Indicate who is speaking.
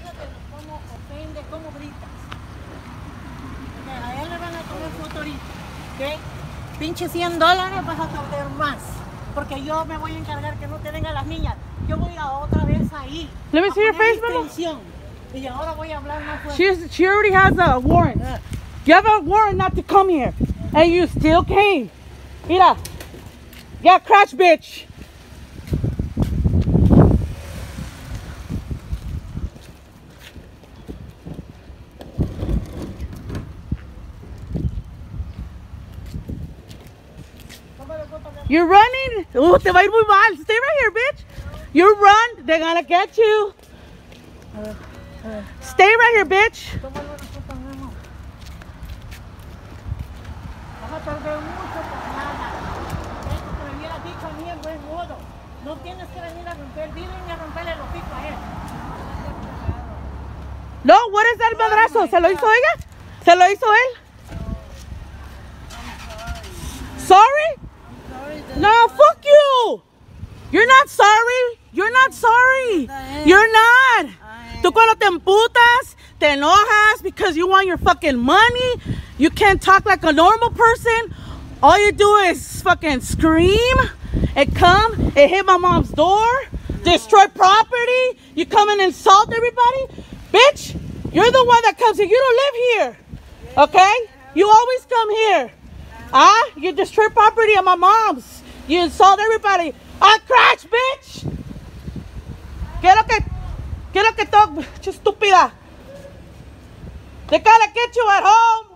Speaker 1: cómo ofende, cómo gritas. Okay, a él le van a comer foto ahorita. ¿Ok? Pinche $100 vas a perder más. Porque yo me voy a encargar que no te vengan las niñas. Yo voy a otra vez ahí.
Speaker 2: Let me see your face, mama.
Speaker 1: Y ahora voy a hablar más fuerte.
Speaker 2: She already has a warrant. You have a warrant not to come here. And you still came. Mira. Yeah, crash, bitch. You're running. Oh, te va a ir muy mal. Stay right here, bitch. You run. They're gonna get you. Stay right here, bitch.
Speaker 1: Vas a perder mucho por nada. Esto que me hubieras dicho a mí en buen modo. No tienes que venir a romper. Vienen a romperle el hocico a él.
Speaker 2: No, what is that madrazo? ¿Se lo hizo ella? ¿Se lo hizo él? Sorry? No, fuck you. You're not sorry. You're not sorry. You're not. Tú cuando te emputas, te enojas because you want your fucking money. You can't talk like a normal person. All you do is fucking scream and come and hit my mom's door, destroy property. You come and insult everybody. Bitch, you're the one that comes here. You don't live here. Okay? You always come here. You destroy property of my mom's. You insult everybody. Crash, bitch. Quiero que talk, estúpida. They gotta get you at home.